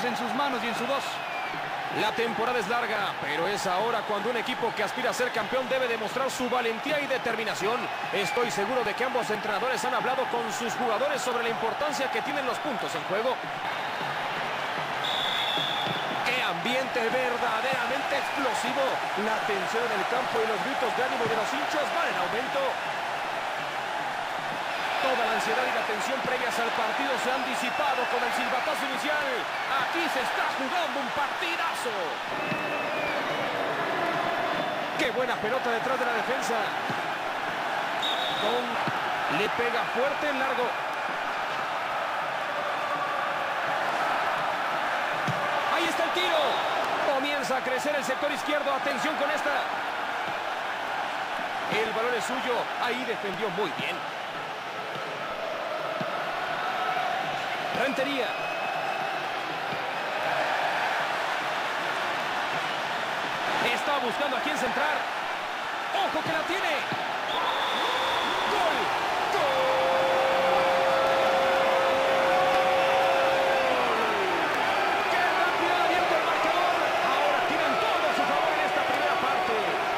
en sus manos y en su voz. La temporada es larga, pero es ahora cuando un equipo que aspira a ser campeón debe demostrar su valentía y determinación. Estoy seguro de que ambos entrenadores han hablado con sus jugadores sobre la importancia que tienen los puntos en juego. ¡Qué ambiente verdaderamente explosivo! La tensión en el campo y los gritos de ánimo de los hinchas van en aumento. Toda la ansiedad y la tensión previas al partido se han disipado con el silbatazo inicial. Aquí se está jugando un partidazo. ¡Qué buena pelota detrás de la defensa! Le pega fuerte en largo. ¡Ahí está el tiro! Comienza a crecer el sector izquierdo. Atención con esta. El balón es suyo. Ahí defendió muy bien. Rentería. Está buscando a quién centrar. ¡Ojo que la tiene! ¡Gol! ¡Gol! ¡Qué rápido ha abierto el marcador! Ahora tienen todo a su favor en esta primera parte.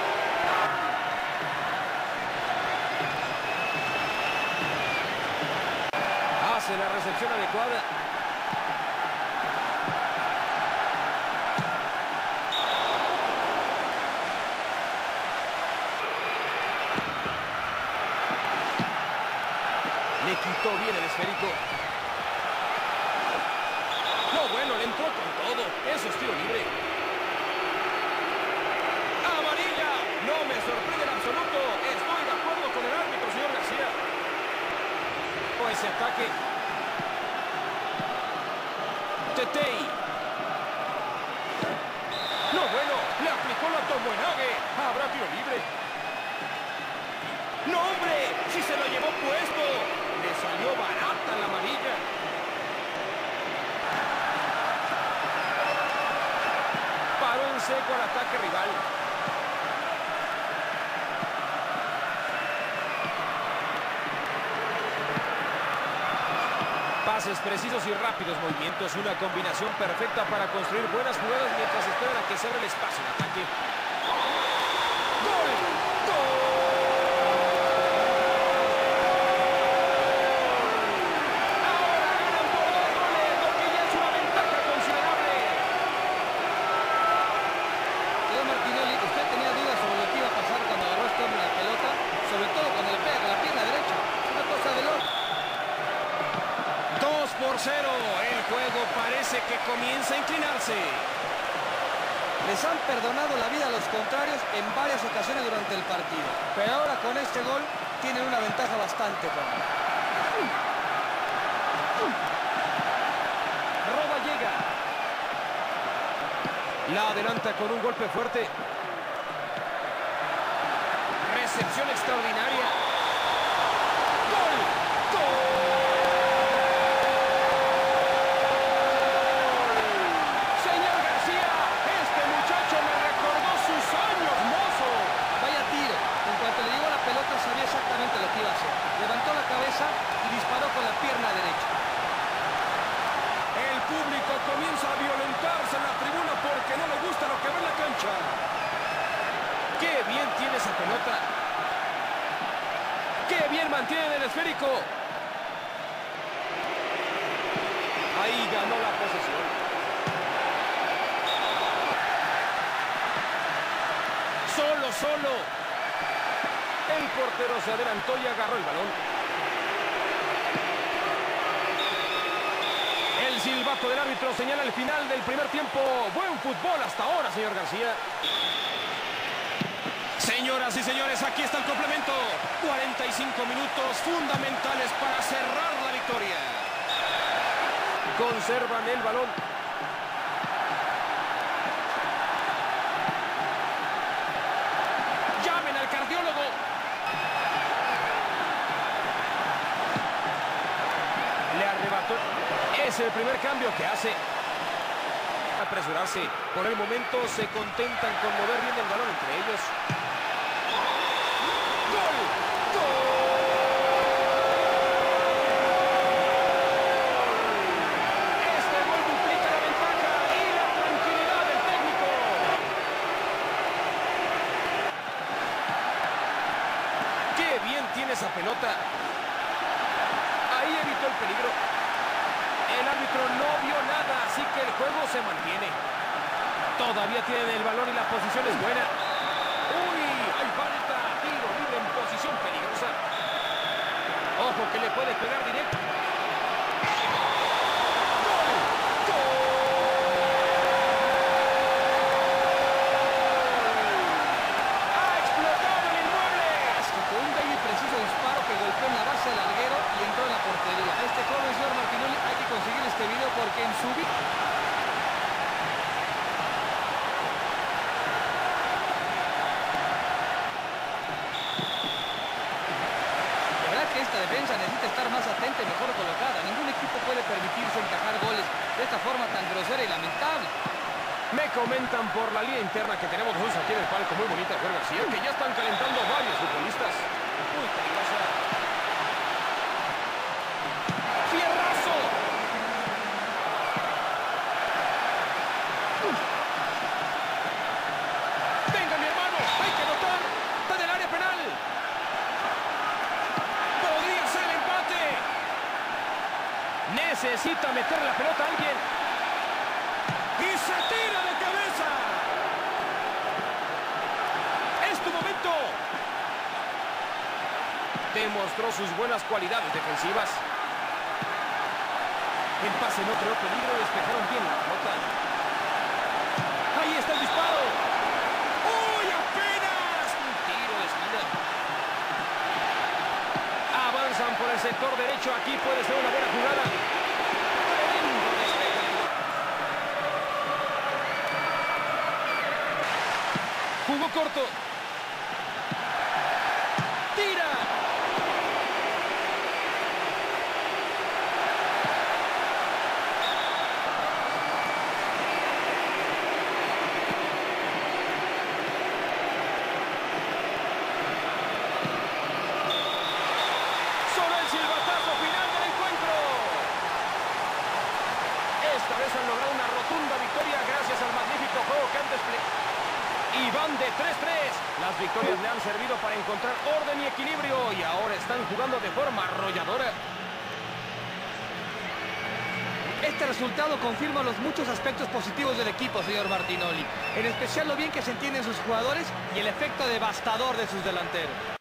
Hace la recepción adecuada. Le quitó bien el esférico. No, bueno, le entró con todo. Eso es tiro libre. ¡Amarilla! No me sorprende en absoluto. Estoy de acuerdo con el árbitro, señor García. Ese ataque. Tetei. No, bueno, le aplicó la tomoenague. Habrá tiro libre. ¡No, hombre! ¡Si se lo llevó puesto! Le salió barata la amarilla. Paró en seco al ataque rival. Pases precisos y rápidos movimientos. Una combinación perfecta para construir buenas jugadas mientras esperan a que se abra el espacio en ataque. ¡Gol! ¡Gol! El juego parece que comienza a inclinarse. Les han perdonado la vida a los contrarios en varias ocasiones durante el partido. Pero ahora con este gol tienen una ventaja bastante buena. Roba llega. La adelanta con un golpe fuerte. Recepción extraordinaria. ¡Gol! ¡Gol! Sabía exactamente lo que iba a hacer. Levantó la cabeza y disparó con la pierna derecha. El público comienza a violentarse en la tribuna porque no le gusta lo que ve en la cancha. ¡Qué bien tiene esa pelota! ¡Qué bien mantiene el esférico! Ahí ganó la posesión. Solo. El portero se adelantó y agarró el balón. El silbato del árbitro señala el final del primer tiempo. Buen fútbol hasta ahora, señor García. Señoras y señores, aquí está el complemento. 45 minutos fundamentales para cerrar la victoria. Conservan el balón. Llamen al cardiólogo. Le arrebató. Es el primer cambio que hace. Apresurarse. Por el momento se contentan con mover bien el balón entre ellos. ¡Gol! ¡Gol! Este gol duplica la ventaja. árbitro no vio nada, así que el juego se mantiene. Todavía tienen el balón y la posición es buena. ¡Uy! Hay falta. Tiro libre en posición peligrosa. Ojo que le puede pegar directo. Este joven señor Martinoli hay que conseguir este video porque en su vida... La verdad que esta defensa necesita estar más atenta y mejor colocada. Ningún equipo puede permitirse encajar goles de esta forma tan grosera y lamentable. Me comentan por la línea interna que tenemos dos aquí en el palco. Muy bonita, Jorge García, que ya están calentando varios futbolistas. Muy peligrosa. Necesita meter la pelota a alguien. ¡Y se tira de cabeza! ¡Es tu momento! Demostró sus buenas cualidades defensivas. El pase no creó peligro y despejaron bien la pelota. ¡Ahí está el disparo! ¡Uy, apenas! Un tiro de esquina. Avanzan por el sector derecho. Aquí puede ser una buena jugada. Jugó corto. Tira. Solo el silbatazo final del encuentro. Esta vez han logrado una rotunda victoria gracias al magnífico juego que han desplegado. Y van de 3-3. Las victorias le han servido para encontrar orden y equilibrio y ahora están jugando de forma arrolladora. Este resultado confirma los muchos aspectos positivos del equipo, señor Martinoli. En especial lo bien que se entienden sus jugadores y el efecto devastador de sus delanteros.